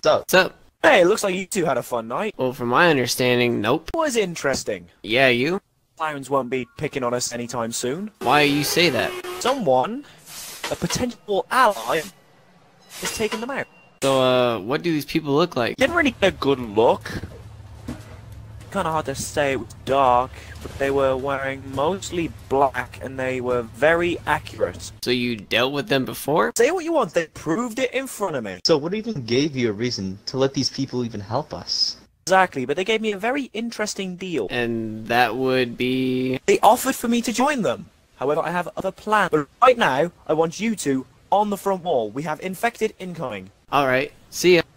So, What's up? Hey, looks like you two had a fun night. Well, from my understanding, nope. It was interesting. Yeah, you? Clowns won't be picking on us anytime soon. Why you say that? Someone, a potential ally, is taking them out. So, what do these people look like? Didn't really get a good look. Kinda hard to say, it was dark, but they were wearing mostly black and they were very accurate. So you dealt with them before? Say what you want, they proved it in front of me. so what even gave you a reason to let these people even help us? Exactly, but they gave me a very interesting deal. And that would be... They offered for me to join them. However, I have other plans. But right now, I want you two on the front wall. We have infected incoming. Alright, see ya.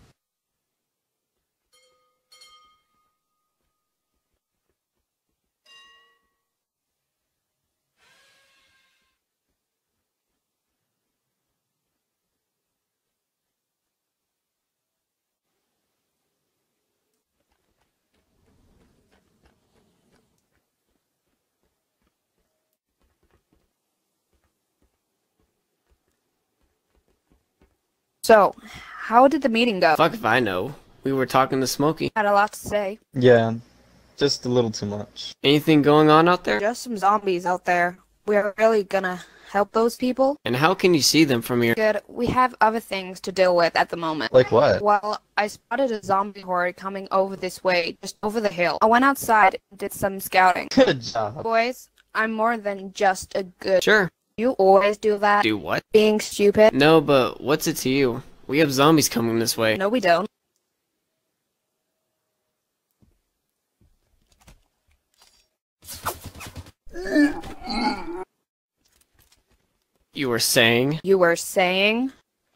So, how did the meeting go? Fuck if I know. We were talking to Smokey. Had a lot to say. Yeah, just a little too much. Anything going on out there? Just some zombies out there. We're really gonna help those people? And how can you see them from here? Good. We have other things to deal with at the moment. Like what? Well, I spotted a zombie horde coming over this way, just over the hill. I went outside and did some scouting. Good job. Boys, I'm more than just a good... Sure. You always do that? Do what? Being stupid? No, but what's it to you? We have zombies coming this way. No, we don't. You were saying? You were saying?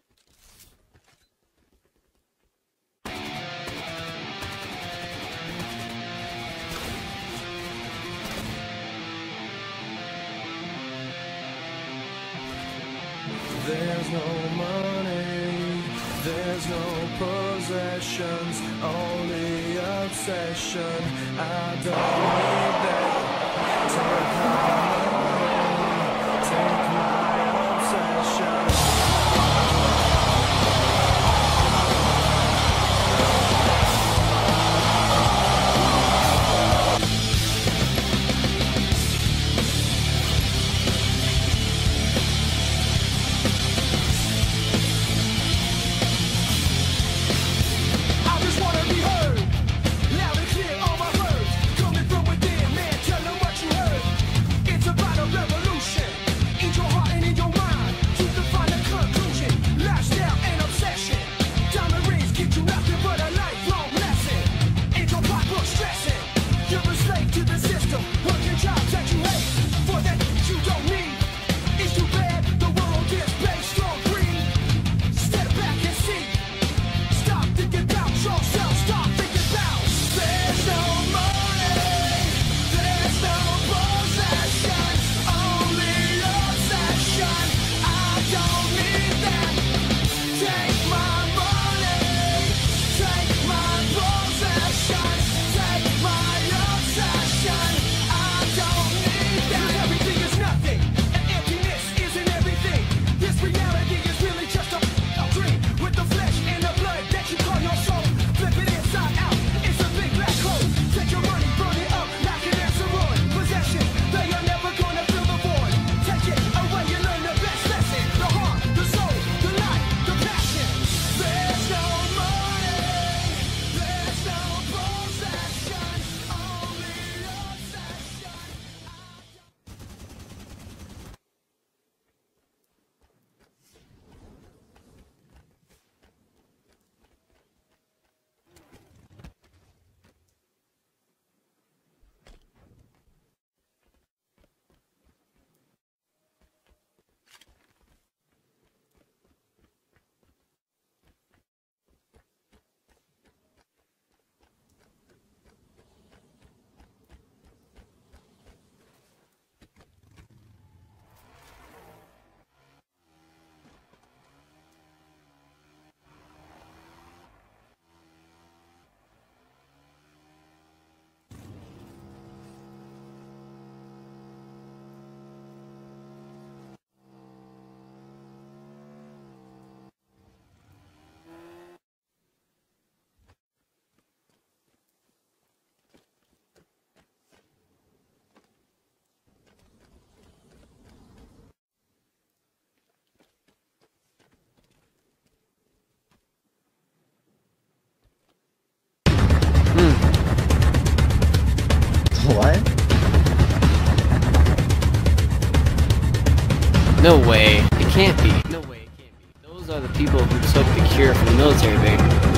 There's no money, there's no possessions, only obsession. I don't need that. Take my obsession. It's No way. It can't be. No way it can't be. Those are the people who took the cure from the military base.